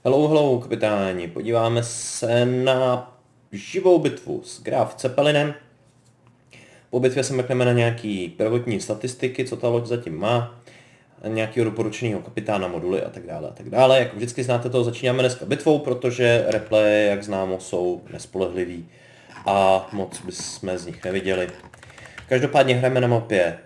Hello, hello, kapitáni. Podíváme se na živou bitvu s Graf Zeppelinem. Po bitvě se mrkneme na nějaký prvotní statistiky, co ta loď zatím má, nějakého doporučeného kapitána, moduly a tak dále a tak dále. Jako vždycky znáte to, začínáme dneska bitvou, protože replaye, jak známo, jsou nespolehlivý a moc bychom z nich neviděli. Každopádně hrajeme na mapě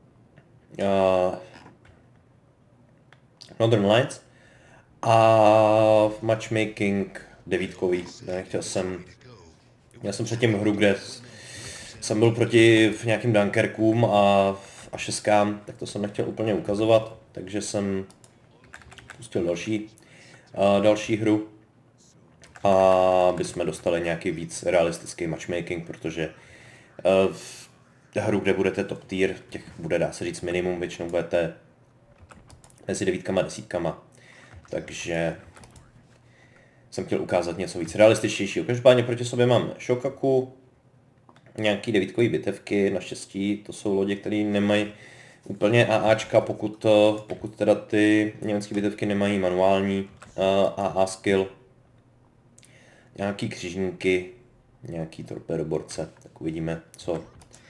Northern Lights a v matchmaking devítkový. Měl jsem předtím hru, kde jsem byl proti v nějakým Dunkerkům a šeskám, tak to jsem nechtěl úplně ukazovat, takže jsem pustil další hru, aby jsme dostali nějaký víc realistický matchmaking, protože v hru, kde budete top tier, těch bude, dá se říct, minimum, většinou budete mezi devítkama a desítkama, takže jsem chtěl ukázat něco víc realističtějšího. Každopádně proti sobě mám Shokaku, nějaký devítkový bitevky, naštěstí to jsou lodě, které nemají úplně AAčka, pokud teda ty německé bitevky nemají manuální AA skill. Nějaký křižníky, nějaký torpédoborce, tak uvidíme, co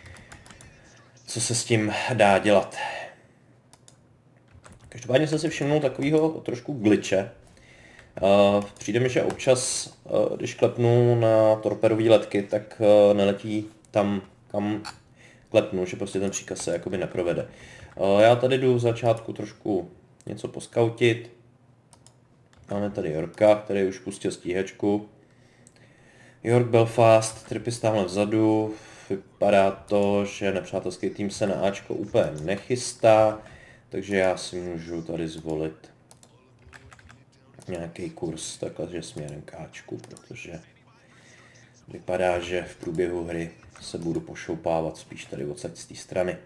se s tím dá dělat. Každopádně jsem si všimnul takového trošku glitche. Přijde mi, že občas, když klepnu na torpédové letky, tak neletí tam, kam klepnu, že prostě ten příkaz se jakoby neprovede. Já tady jdu v začátku trošku něco poskautit. Máme tady Yorka, který už pustil stíhačku. York Belfast, tripy stále vzadu. Vypadá to, že nepřátelský tým se na Ačko úplně nechystá, takže já si můžu tady zvolit nějaký kurz takhle, že směrem k Ačku, protože vypadá, že v průběhu hry se budu pošoupávat spíš tady odsaď z té strany.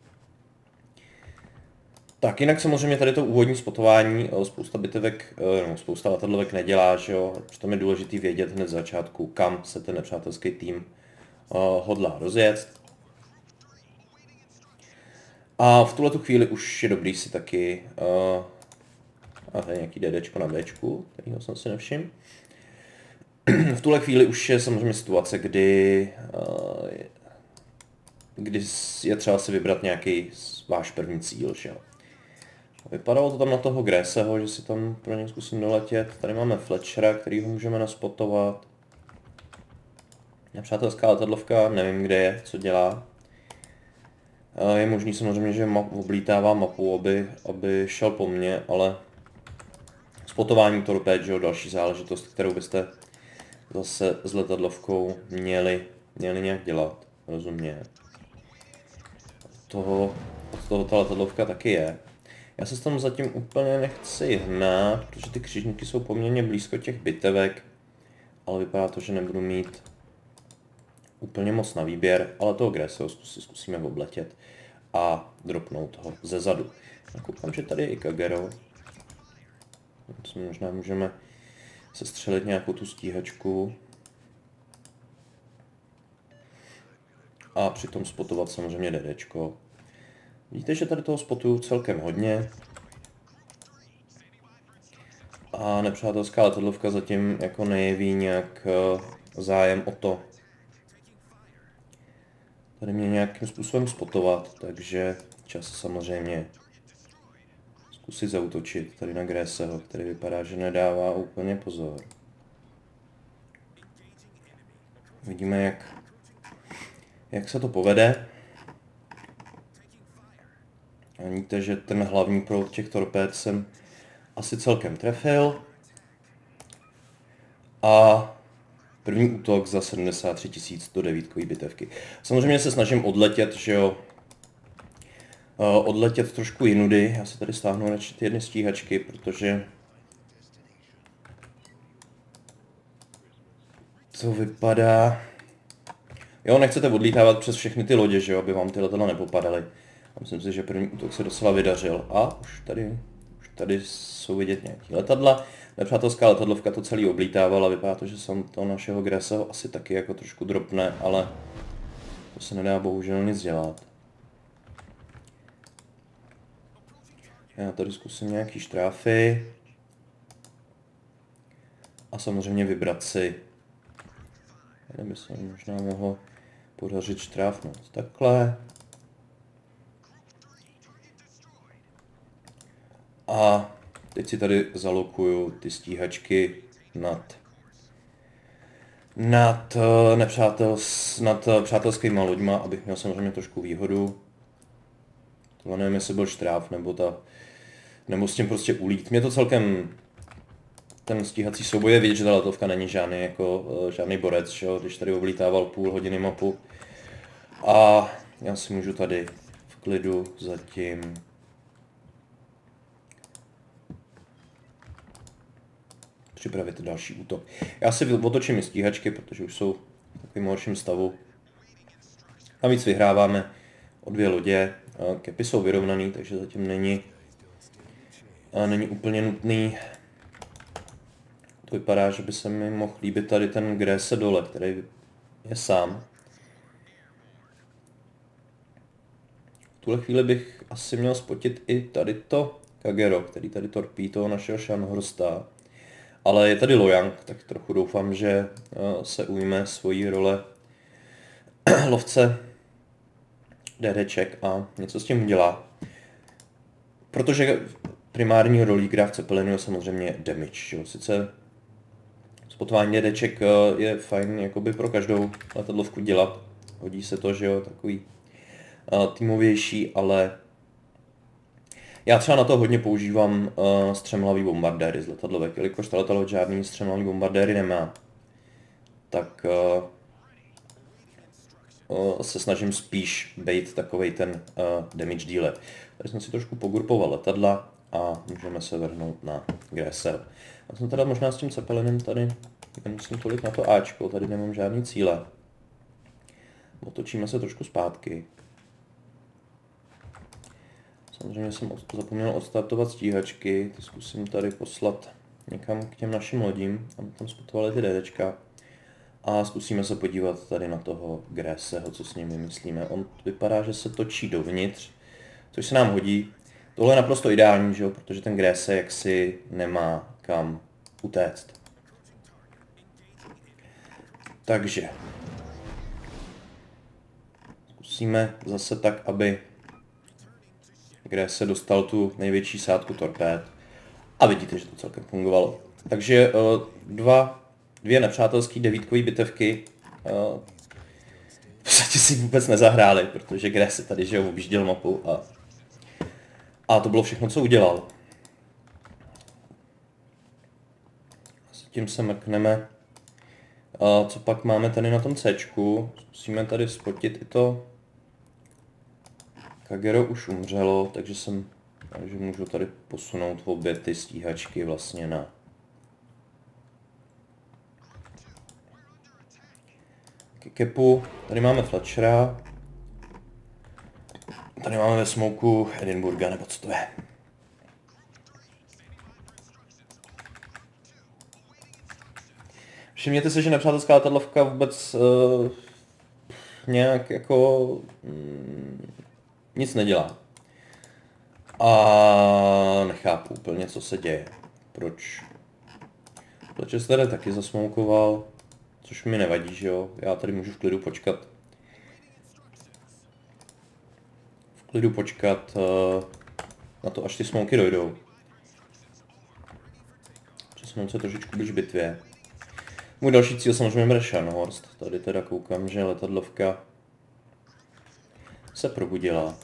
Tak jinak samozřejmě tady to úvodní spotování, spousta bitevek, spousta letadlovek nedělá, že jo, přitom je důležitý vědět hned z začátku, kam se ten nepřátelský tým hodlá rozjet. A v tuhletu chvíli už je dobrý si taky, a tady nějaký DDčko na Bčku, kterýho jsem si nevšiml. V tuhle chvíli už je samozřejmě situace, kdy je třeba si vybrat nějaký váš první cíl, že jo. Vypadalo to tam na toho Gréseho, že si tam pro něj zkusím doletět. Tady máme Fletchera, kterýho můžeme naspotovat. Nepřátelská letadlovka, nevím kde je, co dělá. Je možný samozřejmě, že oblítává mapu, aby šel po mně, ale spotování torpéd, že jo, další záležitost, kterou byste zase s letadlovkou měli nějak dělat, rozumně. Od toho ta letadlovka taky je. Já se tam zatím úplně nechci hnát, protože ty křižníky jsou poměrně blízko těch bitevek, ale vypadá to, že nebudu mít úplně moc na výběr, ale toho Gréseho zkusíme obletět a dropnout ho ze zadu. Koukám, že tady je i Kagero. Možná můžeme sestřelit nějakou tu stíhačku. A přitom spotovat samozřejmě DDčko. Vidíte, že tady toho spotuju celkem hodně. A nepřátelská letadlovka zatím jako nejeví nějak zájem o to tady mě nějakým způsobem spotovat, takže čas samozřejmě zkusit zaútočit tady na Gréseho, který vypadá, že nedává úplně pozor. Vidíme, jak se to povede. A vidíte, že ten hlavní proud těch torpéd jsem asi celkem trefil. A první útok za 73 000 do devítkový bitevky. Samozřejmě se snažím odletět, že jo. Odletět trošku jinudy. Já si tady stáhnu radši ty jedny stíhačky, protože to vypadá... Jo, nechcete odlítávat přes všechny ty lodě, že jo, aby vám ty letadla nepopadaly. Myslím si, že první útok se docela vydařil. A už tady jsou vidět nějaký letadla. Nepřátelská letadlovka to celý oblítávala, vypadá to, že jsem to našeho Gréseho asi taky jako trošku dropne, ale to se nedá bohužel nic dělat. Já tady zkusím nějaký štráfy. A samozřejmě vybrat si, tady by se možná mohlo podařit štráfnout takhle. A teď si tady zalokuju ty stíhačky nad přátelskýma loďma, abych měl samozřejmě trošku výhodu. Tohle nevím, jestli byl štráf, nebo s tím prostě ulít. Mě to celkem, ten stíhací souboj je vidět, že ta letovka není žádný borec, že jo? Když tady oblítával půl hodiny mapu. A já si můžu tady v klidu zatím připravit další útok. Já si otočím i stíhačky, protože už jsou v takovém horším stavu. Navíc vyhráváme o 2 lodě. Kepy jsou vyrovnaný, takže zatím není úplně nutný. To vypadá, že by se mi mohl líbit tady ten Grése dole, který je sám. V tuhle chvíli bych asi měl spotit i tady to Kagero, který tady torpí toho našeho Scharnhorsta. Ale je tady Lojang, tak trochu doufám, že se ujme svojí role lovce DDček a něco s tím udělá. Protože primární rolí hra v Zeppelinu je samozřejmě damage. Jo. Sice spotování DDček je fajn jakoby pro každou letadlovku dělat. Hodí se to, že jo, takový týmovější, ale já třeba na to hodně používám střemhlavý bombardéry z letadlovek, jelikož ta letadlovka žádný střemhlavý bombardéry nemá, tak se snažím spíš být takovej ten damage dealer. Tady jsem si trošku pogrupoval letadla a můžeme se vrhnout na Gressel. Já jsem teda možná s tím Zeppelinem tady nemusím tolik na to Ačko, tady nemám žádný cíle. Otočíme se trošku zpátky. Samozřejmě jsem zapomněl odstartovat stíhačky, ty zkusím tady poslat někam k těm našim lodím, aby tam spotovali ty DDčka. A zkusíme se podívat tady na toho Gresseho, co s ním vymyslíme. On vypadá, že se točí dovnitř, což se nám hodí. Tohle je naprosto ideální, že jo? Protože ten Gresse jaksi nemá kam utéct. Takže zkusíme zase tak, aby Gresse dostal tu největší sádku torpéd. A vidíte, že to celkem fungovalo. Takže dvě nepřátelské devítkové bitevky v podstatě si vůbec nezahráli, protože Gresse tady, že jo, objížděl mapu a to bylo všechno, co udělal. S tím se mrkneme. Co pak máme tady na tom Cčku? Zkusíme tady spotit i to. Kagero už umřelo, takže můžu tady posunout obě ty stíhačky vlastně na Kepu. Tady máme Fletchera. Tady máme ve smoku Edinburgha, nebo co to je. Všimněte si, že nepřátelská letadlovka vůbec nějak jako nic nedělá. A nechápu úplně, co se děje. Proč? Fletcher se tady taky zasmoukoval, což mi nevadí, že jo. Já tady můžu v klidu počkat. Na to, až ty smouky dojdou. Přesunout se trošičku blíž bitvě. Můj další cíl samozřejmě bude Scharnhorst. Tady teda koukám, že letadlovka se probudila.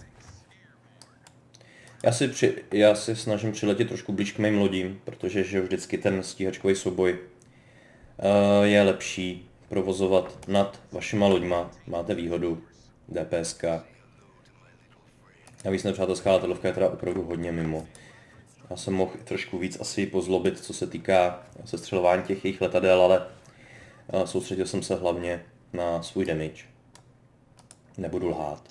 Já si snažím přiletět trošku blíž k mým lodím, protože že vždycky ten stíhačkový souboj je lepší provozovat nad vašima loďma. Máte výhodu DPSK. Navíc nepřátelská letadlovka je teda opravdu hodně mimo. Já jsem mohl trošku víc asi pozlobit, co se týká sestřelování těch jejich letadel, ale soustředil jsem se hlavně na svůj damage. Nebudu lhát.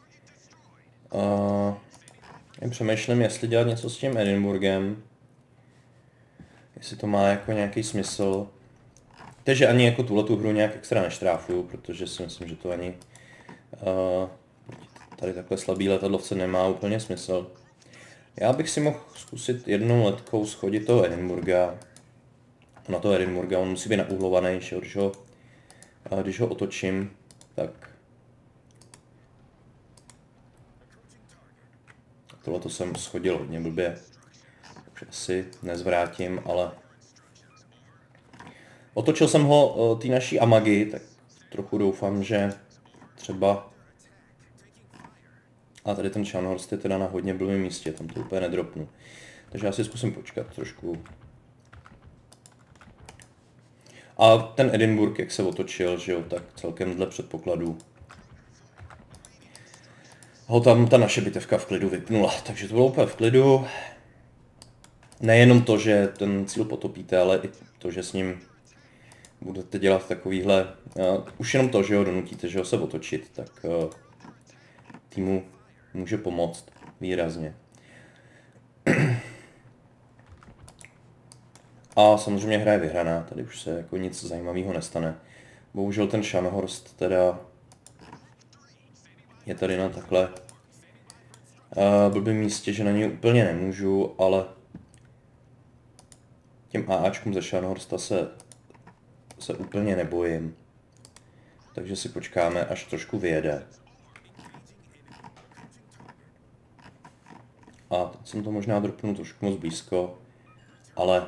Přemýšlím, jestli dělat něco s tím Edinburghem. Jestli to má jako nějaký smysl. Takže ani jako tuhletu hru nějak extra neštráfuju, protože si myslím, že to ani tady takhle slabý letadlovce nemá úplně smysl. Já bych si mohl zkusit jednou letkou schodit toho Edinburgha. na toho Edinburgha, on musí být nauhlovaný, že když ho otočím, tak tohle to jsem schodil hodně blbě, už asi nezvrátím, ale otočil jsem ho té naší Amagi, tak trochu doufám, že třeba... A tady ten Scharnhorst je teda na hodně blbém místě, tam to úplně nedropnu. Takže já si zkusím počkat trošku. A ten Edinburgh, jak se otočil, že jo, tak celkem dle předpokladu ho tam ta naše bitevka v klidu vypnula. Takže to bylo úplně v klidu. Nejenom to, že ten cíl potopíte, ale i to, že s ním budete dělat takovýhle... už jenom to, že ho donutíte, že ho se otočit, tak týmu může pomoct výrazně. A samozřejmě hra je vyhraná, tady už se jako nic zajímavého nestane. Bohužel ten Scharnhorst teda je tady na takhle blbým místě, že na něj úplně nemůžu, ale těm AAčkům ze Scharnhorsta se úplně nebojím. Takže si počkáme, až trošku vyjede. A teď jsem to možná dropnul trošku moc blízko, ale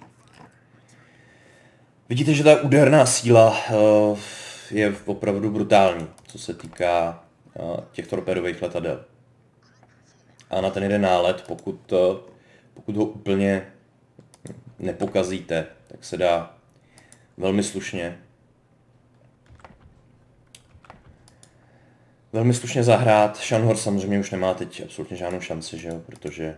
vidíte, že ta úderná síla je opravdu brutální, co se týká těch torpédových letadel. A na ten jeden nálet, pokud ho úplně nepokazíte, tak se dá velmi slušně zahrát. Scharnhorst samozřejmě už nemá teď absolutně žádnou šanci, že jo, protože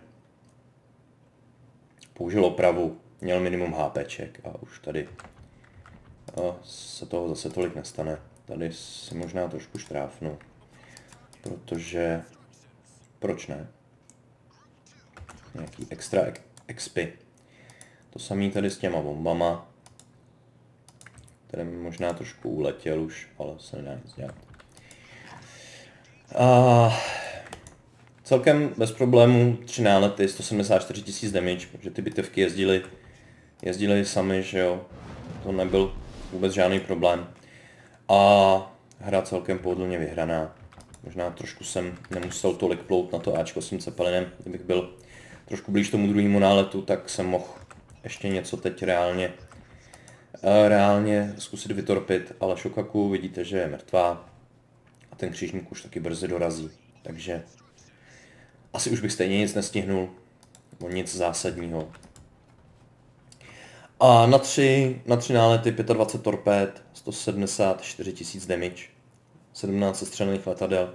použil opravu, měl minimum HPček a už tady se toho zase tolik nestane. Tady si možná trošku štráfnu, protože proč ne? Nějaký extra expy. To samý tady s těma bombama, které mi možná trošku uletěl už, ale se nedá nic dělat. Celkem bez problémů 3 nálety, 174 000 damage, protože ty bitevky jezdily sami, že jo, to nebyl vůbec žádný problém. A hra celkem pohodlně vyhraná. Možná trošku jsem nemusel tolik plout na to Ačko s tím Cepelinem, kdybych byl trošku blíž tomu druhému náletu, tak jsem mohl ještě něco teď reálně zkusit vytorpit, ale Shokaku vidíte, že je mrtvá a ten křižník už taky brzy dorazí, takže asi už bych stejně nic nestihnul, nebo nic zásadního. A na 3 nálety 25 torpéd, 174 000 damage, 17 sestřelených letadel.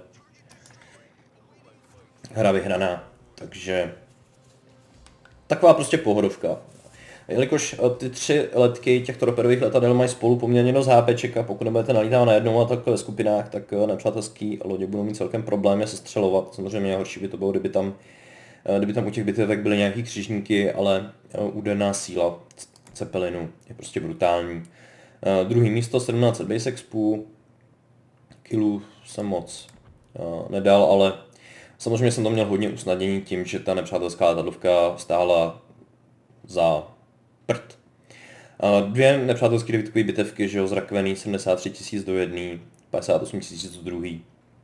Hra vyhraná, takže taková prostě pohodovka. Jelikož ty 3 letky těch torpedových letadel mají spolu poměrně dost HPček a pokud nebudete nalítat najednou a tak ve skupinách, tak nepřátelský lodě budou mít celkem problémy se střelovat. Samozřejmě horší by to bylo, kdyby tam u těch bitevek byly nějaký křižníky, ale úderná síla Cepelinu je prostě brutální. Druhý místo 1700 base expů, killů jsem moc nedal, ale samozřejmě jsem to měl hodně usnadnění tím, že ta nepřátelská letadlovka stála za prd. 2 nepřátelské devítkový bitevky, že jo, zrakvený 73 000 do jedné, 58 000 do druhý,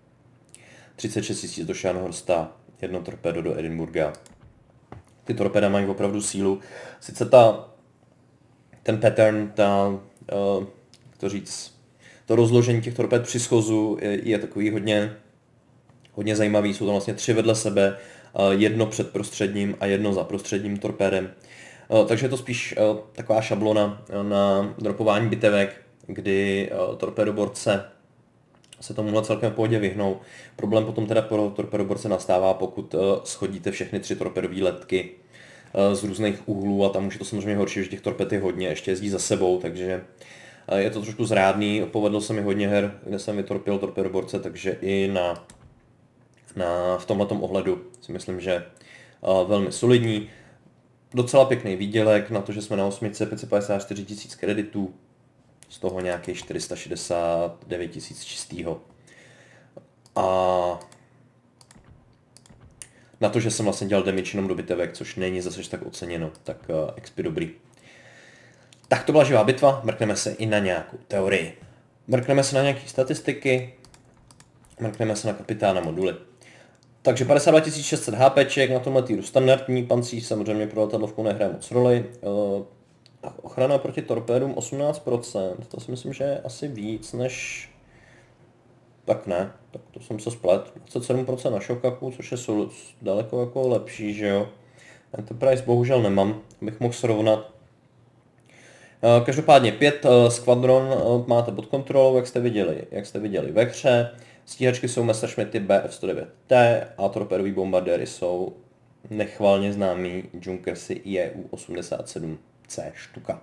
36 000 do Scharnhorsta, 1 torpédo do Edinburgha. Ty torpéda mají opravdu sílu. Sice ten pattern, to rozložení těch torpéd při schozu je takový hodně zajímavý. Jsou tam vlastně 3 vedle sebe, 1 před prostředním a 1 za prostředním torpédem. Takže je to spíš taková šablona na dropování bitevek, kdy torpédoborce se tomuhle celkem v pohodě vyhnou. Problém potom teda pro torpédoborce nastává, pokud schodíte všechny 3 torpédové letky z různých úhlů a tam už je to samozřejmě horší, že těch torpéd je hodně, ještě jezdí za sebou, takže je to trošku zrádný. Povedlo se mi hodně her, kde jsem vytorpil torpédoborce, takže i v tomhletom ohledu si myslím, že velmi solidní. Docela pěkný výdělek na to, že jsme na 8, 554 000 kreditů, z toho nějakých 469 000 čistýho. A na to, že jsem vlastně dělal damage jenom do bitevek, což není zase tak oceněno, tak XP dobrý. Tak to byla živá bitva, mrkneme se i na nějakou teorii. Mrkneme se na nějaké statistiky, mrkneme se na kapitána moduly. Takže 52 600 HPček na tomhle týru standardní, pancíř samozřejmě pro letadlovku nehraje moc roli. Ochrana proti torpédům 18%, to si myslím, že je asi víc než... Tak ne, tak to jsem se splet. 27% na Shokaku, což je daleko jako lepší, že jo. Enterprise bohužel nemám, abych mohl srovnat. Každopádně 5 skvadron máte pod kontrolou, jak jste viděli ve hře. Stíhačky jsou Messerschmitty Bf-109T a torpédový bombardéry jsou nechvalně známý Junkersy IEU-87C štuka.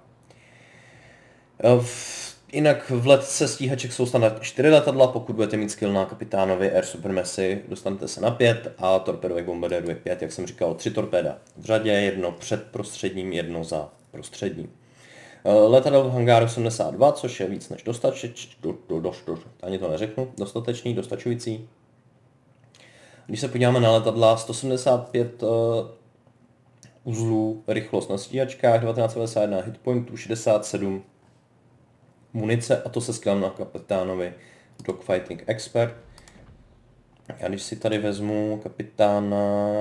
Jinak v letce stíhaček jsou standardně 4 letadla, pokud budete mít skill na kapitánovi Air Supremacy, dostanete se na 5 a torpédových bombardérů je 5, jak jsem říkal, 3 torpéda v řadě, jedno před prostředním, jedno za prostředním. Letadel v hangáru 72, což je víc než dostatečný, dostačující. Když se podíváme na letadla, 175 uzlů, rychlost na stíhačkách, 1991 hitpointů, 67 munice, a to se skillem na kapitánovi Dogfighting Expert. Já když si tady vezmu kapitána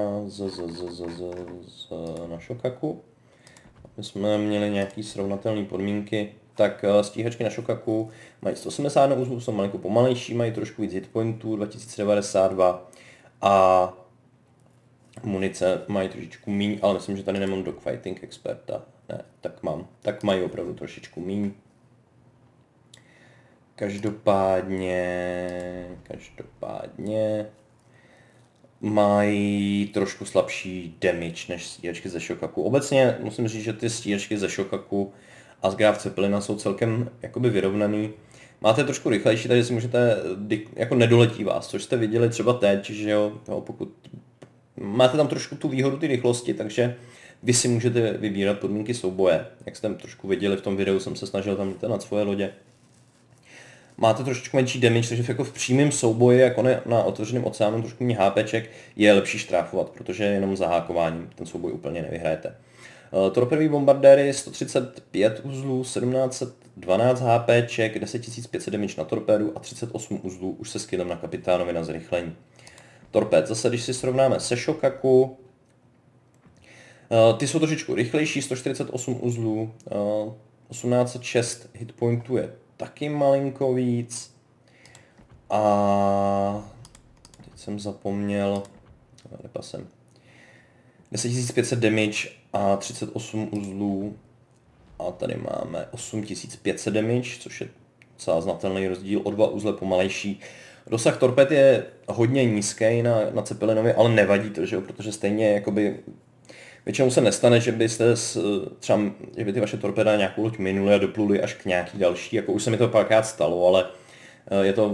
na Shokaku, my jsme měli nějaký srovnatelné podmínky, tak stíhačky na Shokaku mají 181 uzlů, jsou malinko pomalejší, mají trošku víc hitpointů, 2092 a munice mají trošičku míň, ale myslím, že tady nemám Dogfighting Experta. Ne, tak mají opravdu trošičku míň. Každopádně mají trošku slabší damage než stíhačky ze Shokaku. Obecně musím říct, že ty stíhačky ze Shokaku a z Graf Zeppelina jsou celkem jakoby vyrovnaný. Máte trošku rychlejší, takže si můžete, jako nedoletí vás, což jste viděli třeba teď, že jo, pokud máte tam trošku tu výhodu ty rychlosti, takže vy si můžete vybírat podmínky souboje. Jak jste trošku viděli v tom videu, jsem se snažil tam na svoje lodě. Máte trošičku menší damage, takže jako v přímém souboji, jako na otevřeném oceánu, trošku méně HPček, je lepší štráfovat, protože jenom zahákováním ten souboj úplně nevyhrajete. Torpédový bombardéry 135 uzlů, 1712 HPček, 10500 damage na torpédu a 38 uzlů už se skillem na kapitánovi na zrychlení. Torpéd zase, když si srovnáme se Shokaku, ty jsou trošičku rychlejší, 148 uzlů, 1806 hitpointů je taky malinko víc. A teď jsem zapomněl, nepasem. 10500 damage a 38 uzlů. A tady máme 8500 damage, což je docela znatelný rozdíl, o 2 uzle pomalejší. Dosah torpéd je hodně nízký na Zeppelinovi, ale nevadí to, že jo, protože stejně jakoby většinou se nestane, že byste třeba, že by ty vaše torpéda nějakou loď minuli a dopluli až k nějaký další, jako už se mi to párkrát stalo, ale je to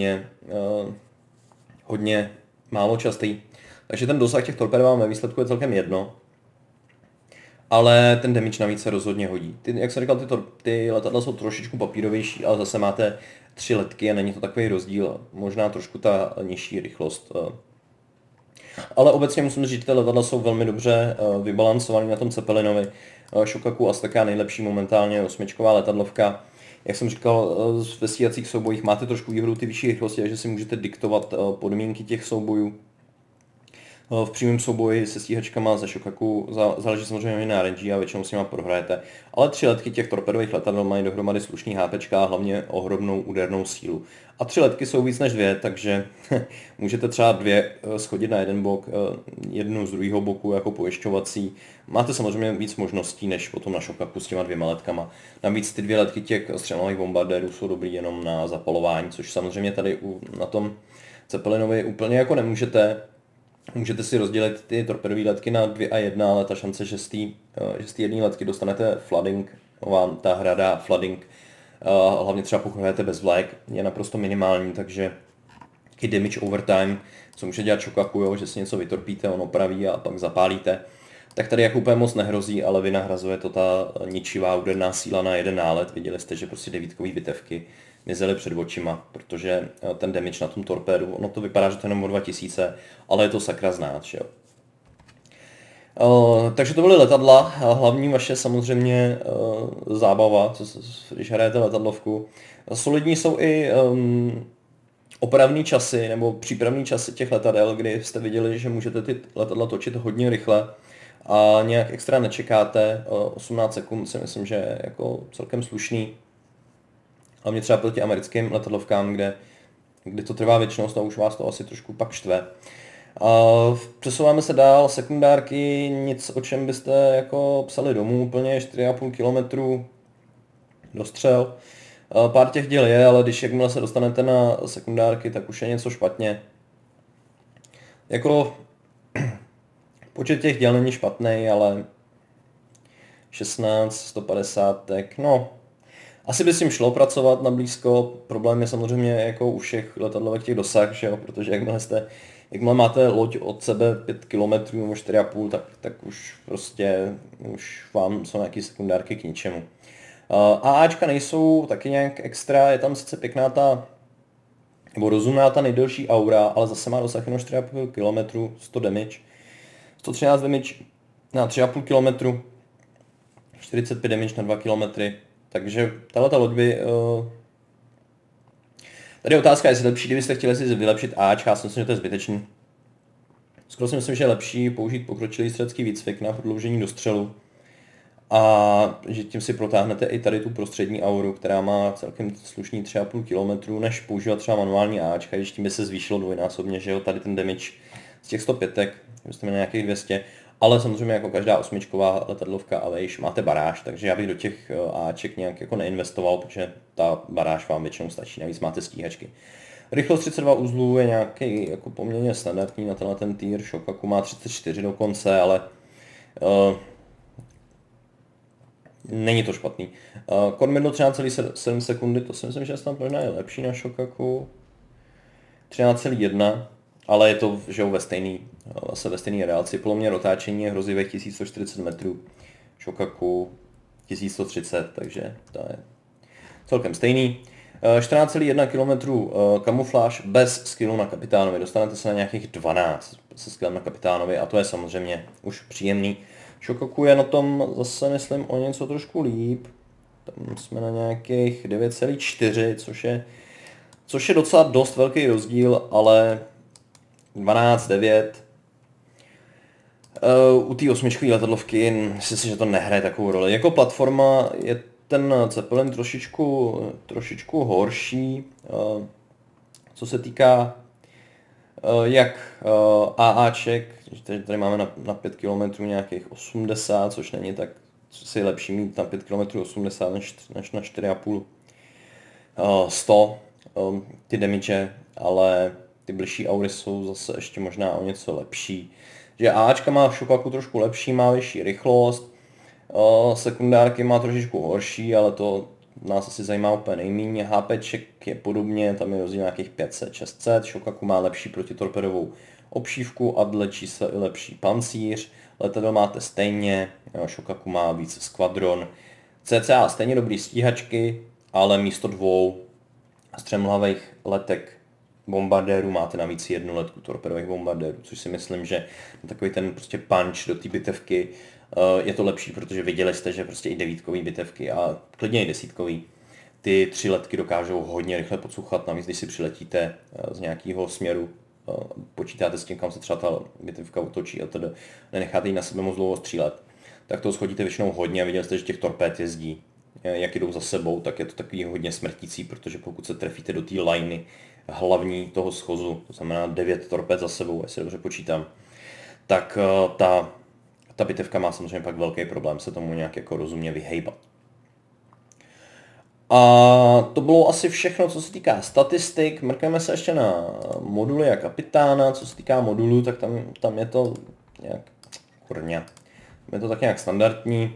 hodně málo častý. Takže ten dosah těch torpéd vám ve výsledku je celkem jedno, ale ten damage navíc se rozhodně hodí. Jak jsem říkal, ty letadla jsou trošičku papírovější, ale zase máte 3 letky a není to takový rozdíl, možná trošku ta nižší rychlost. Ale obecně musím říct, že ty letadla jsou velmi dobře vybalancované na tom Zeppelinovi. Shokaku Azteka nejlepší momentálně 8čková letadlovka. Jak jsem říkal, ve stíhacích soubojích máte trošku výhodu ty vyšší rychlosti, takže si můžete diktovat podmínky těch soubojů. V přímém souboji se stíhačkama ze Shokaku záleží samozřejmě na RNG a většinou s nima prohrajete. Ale 3 letky těch torpedových letadel mají dohromady slušný HPčka a hlavně ohromnou údernou sílu. A 3 letky jsou víc než 2, takže můžete třeba 2 schodit na jeden bok, jednu z druhého boku jako pojišťovací. Máte samozřejmě víc možností než potom na Shokaku s těma 2 letkama. Navíc ty 2 letky těch střelových bombardérů jsou dobrý jenom na zapalování, což samozřejmě tady na tom Zeppelinovi úplně jako nemůžete. Můžete si rozdělit ty torpedové letky na 2 a 1, ale ta šance, že z té jedné letky dostanete flooding, vám ta hra dá flooding, hlavně třeba pokud hrajete bez vlajek, je naprosto minimální, takže i damage overtime, co může dělat Shokaku, jo, že si něco vytorpíte, on opraví a pak zapálíte, tak tady jako úplně moc nehrozí, ale vynahrazuje to ta ničivá úderná síla na jeden nálet. Viděli jste, že prostě 9kový bitevky mizely před očima, protože ten damage na tom torpédu, ono to vypadá, že to je jenom o 2000, ale je to sakra znát, že jo. Takže to byly letadla, hlavní vaše samozřejmě zábava, když hrajete letadlovku. Solidní jsou i opravný časy nebo přípravný časy těch letadel, kdy jste viděli, že můžete ty letadla točit hodně rychle a nějak extra nečekáte. 18 sekund si myslím, že je jako celkem slušný. Hlavně třeba proti americkým letadlovkám, kde to trvá věčnost a už vás to asi trošku pak štve. Přesouváme se dál, sekundárky, nic o čem byste jako psali domů, úplně 4,5 km dostřel. Pár těch děl je, ale když jakmile se dostanete na sekundárky, tak už je něco špatně. Jako počet těch děl není špatný, ale 16, 150, tak no. Asi by s tím šlo pracovat na blízko, problém je samozřejmě jako u všech letadlovek těch dosah, že jo? Protože jakmile máte loď od sebe 5 km nebo 4,5, tak už prostě, už vám jsou nějaké sekundárky k ničemu. AAčka nejsou taky nějak extra, je tam sice pěkná nebo rozumná ta nejdelší aura, ale zase má dosah jenom 4,5 km, 100 damage, 113 damage na 3,5 km, 45 damage na 2 km, takže tato loď by... Tady je otázka, jestli lepší, kdybyste chtěli si vylepšit Ačka, já si myslím, že to je zbytečný. Skoro si myslím, že je lepší použít pokročilý střelecký výcvik na prodloužení dostřelu. A že tím si protáhnete i tady tu prostřední auru, která má celkem slušný 3,5 km, než používat třeba manuální Ačka, když tím by se zvýšilo dvojnásobně, že jo, tady ten damage z těch 105, byste měli nějakých 200, ale samozřejmě jako každá osmičková letadlovka a vejš máte baráž, takže já bych do těch Aček nějak jako neinvestoval, protože ta baráž vám většinou stačí, navíc máte stíhačky. Rychlost 32 uzlů je nějaký jako poměrně standardní na tenhle ten tier, Shokaku má 34 dokonce, ale není to špatný. Kormidlo 13,7 sekundy, to si myslím, že snad možná je lepší na Shokaku. 13,1, ale je to že ve stejný reálci. Poloměr otáčení je hrozivých 1140 metrů. Shokaku 1130, takže to je celkem stejný. 14,1 km kamufláž bez skillu na kapitánovi. Dostanete se na nějakých 12 se skillem na kapitánovi a to je samozřejmě už příjemný. Shokaku je na tom zase, myslím, o něco trošku líp. Tam jsme na nějakých 9,4, což je docela dost velký rozdíl, ale 12,9. U té osmičkové letadlovky myslím si, že to nehraje takovou roli. Jako platforma je ten Zeppelin trošičku horší, co se týká jak AAček, tady máme na 5 km nějakých 80, což není tak, si lepší mít na 5 km 80 než na 4,5 100 ty damage, ale ty bližší aury jsou zase ještě možná o něco lepší. Že AAčka má v Shokaku trošku lepší, má vyšší rychlost, sekundárky má trošičku horší, ale to nás asi zajímá úplně nejméně. HPček je podobně, tam je rozdíl nějakých 500-600, Shokaku má lepší protitorpedovou obšívku a dlečí se i lepší pancíř, letadlo máte stejně, Shokaku má víc skvadron, cca stejně dobrý stíhačky, ale místo 2 střemhlavých letek bombardérů máte navíc jednu letku torpedových bombardérů, což si myslím, že takový ten prostě punch do té bitevky je to lepší, protože viděli jste, že prostě i 9kový bitevky a klidně i 10kový ty 3 letky dokážou hodně rychle podsuchat, navíc když si přiletíte z nějakého směru, počítáte s tím, kam se třeba ta bitevka otočí a tedy nenecháte jí na sebe moc dlouho střílet, tak to schodíte většinou hodně a viděli jste, že těch torpéd jezdí. Jak jdou za sebou, tak je to takový hodně smrtící, protože pokud se trefíte do té liney hlavní toho schozu, to znamená 9 torpéd za sebou, jestli dobře počítám, tak ta bitevka má samozřejmě pak velký problém se tomu nějak jako rozumně vyhejbat. A to bylo asi všechno, co se týká statistik. Mrkneme se ještě na moduly a kapitána. Co se týká modulů, tak tam je to nějak je to tak nějak standardní.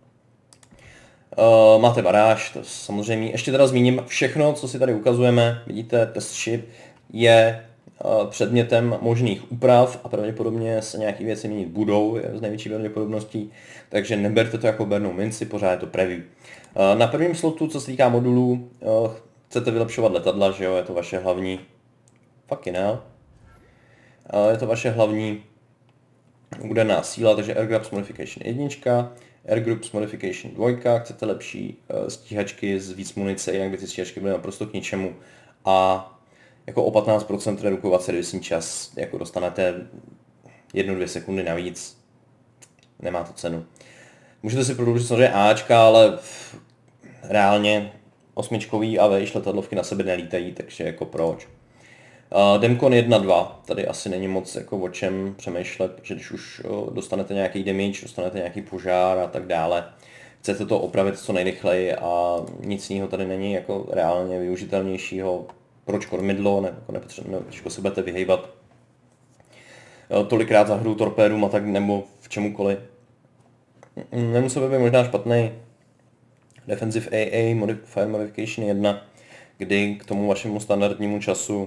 Máte baráž, to samozřejmě. Ještě teda zmíním všechno, co si tady ukazujeme. Vidíte, test ship je předmětem možných úprav a pravděpodobně se nějaké věci měnit budou z největší pravděpodobností, takže neberte to jako bernou minci, pořád je to preview. Na prvním slotu, co se týká modulů, chcete vylepšovat letadla, že jo, je to vaše hlavní... Fucking hell. Je to vaše hlavní úderná síla, takže Air Groups Modification 1, Air Groups Modification 2, chcete lepší stíhačky z víc munice, jinak by ty stíhačky byly naprosto k ničemu. A jako o 15% redukovat servisní čas, jako dostanete 1-2 sekundy navíc, nemá to cenu. Můžete si prodloužit samozřejmě Ačka, ale reálně 8 a vejš letadlovky na sebe nelítají, takže jako proč. Demcon 1-2, tady asi není moc jako o čem přemýšlet, protože když už dostanete nějaký damage, dostanete nějaký požár a tak dále, chcete to opravit co nejrychleji a nic jiného tady není jako reálně využitelnějšího. Proč kormidlo, těžko se budete vyhejbat tolikrát za hru torpédům a tak nebo v čemukoliv. Nemusel by být možná špatný Defensive AA Fire Modification 1, kdy k tomu vašemu standardnímu času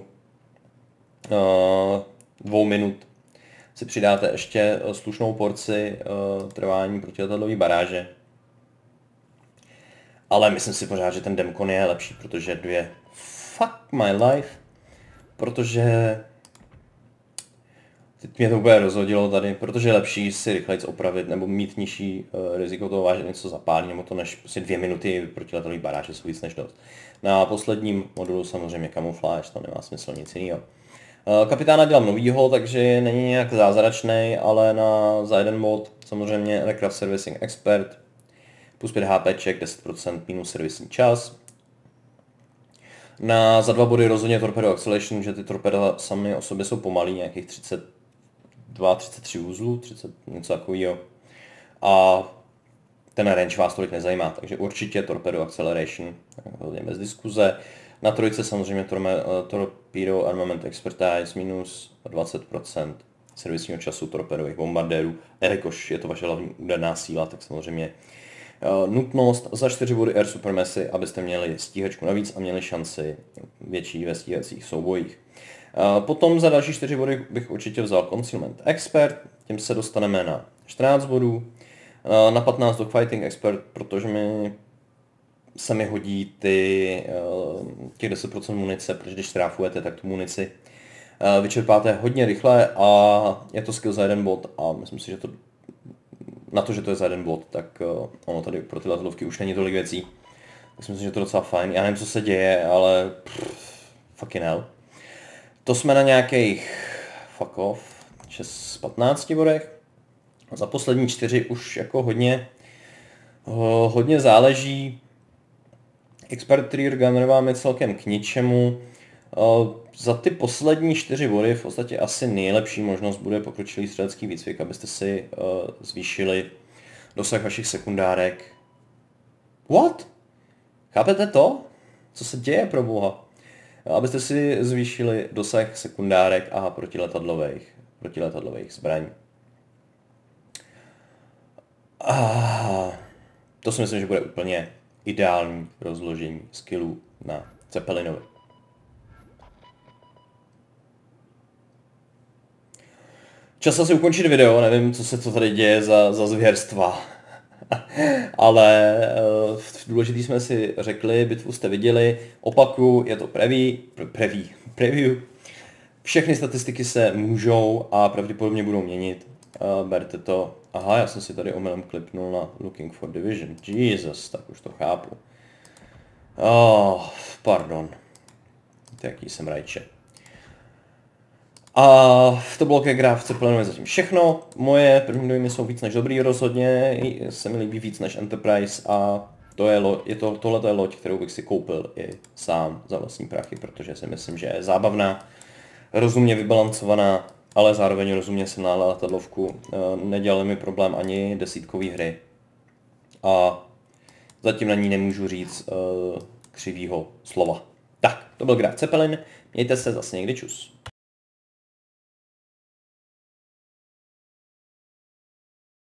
2 minut si přidáte ještě slušnou porci trvání protiletadlové baráže. Ale myslím si pořád, že ten Demcon je lepší, protože fuck my life, protože teď mě to úplně rozhodilo tady, protože je lepší si rychleji opravit nebo mít nižší riziko toho, že něco zapálí, nebo to než prostě 2 minuty protiletový baráže jsou víc než dost. Na posledním modulu samozřejmě kamufláž, to nemá smysl nic jiného. Kapitána dělám novýho, takže není nějak zázračný, ale za jeden mod samozřejmě Aircraft Servicing Expert, plus 5 HPček, 10% minus servisní čas. Za 2 body rozhodně Torpedo Acceleration, že ty torpeda sami o sobě jsou pomalý, nějakých 33 uzlů, 30 něco takového. A ten range vás tolik nezajímá, takže určitě Torpedo Acceleration, hodně bez diskuze. Na trojce samozřejmě Torpedo Armament Expertise minus 20% servisního času torpedových bombardérů, jelikož je to vaše hlavní úderná síla, tak samozřejmě nutnost za 4 body Air Supremacy, abyste měli stíhačku navíc a měli šanci větší ve stíhacích soubojích. Potom za další 4 body bych určitě vzal Concealment Expert, tím se dostaneme na 14 bodů. Na 15 Dogfighting Expert, protože se mi hodí těch 10% munice, protože když tráfujete, tak tu munici vyčerpáte hodně rychle a je to skill za jeden bod a myslím si, že na to, že to je za jeden bod, tak ono tady pro ty letadlovky už není tolik věcí. Myslím si, že to je docela fajn. Já nevím, co se děje, ale fucking hell. To jsme na nějakých fuck off 6-15 bodech. Za poslední 4 už jako hodně záleží. Expert Rear Gunner vám je celkem k ničemu. Za ty poslední 4 body v podstatě asi nejlepší možnost bude pokročilý střelecký výcvik, abyste si zvýšili dosah vašich sekundárek. What? Chápete to? Co se děje, pro boha? Abyste si zvýšili dosah sekundárek a protiletadlových zbraní. To si myslím, že bude úplně ideální rozložení skillů na Zeppelinovi. Čas asi ukončit video, nevím, co tady děje za zvěrstva. Ale důležitý jsme si řekli, bitvu jste viděli, opakuju, je to preview. Všechny statistiky se můžou a pravděpodobně budou měnit. Berte to. Aha, já jsem si tady omylem klipnul na Looking for Division. Jesus, tak už to chápu. Pardon. To jaký jsem rajče. A to bylo ke grafce Zeppelinovi zatím všechno. Moje první dojmy jsou víc než dobrý rozhodně, se mi líbí víc než Enterprise a tohle je loď, kterou bych si koupil i sám za vlastní prachy, protože si myslím, že je zábavná, rozumně vybalancovaná, ale zároveň rozumně silná letadlovku. Nedělaly mi problém ani desítkový hry a zatím na ní nemůžu říct křivýho slova. Tak, to byl Graf Zeppelin, mějte se zase někdy, čus.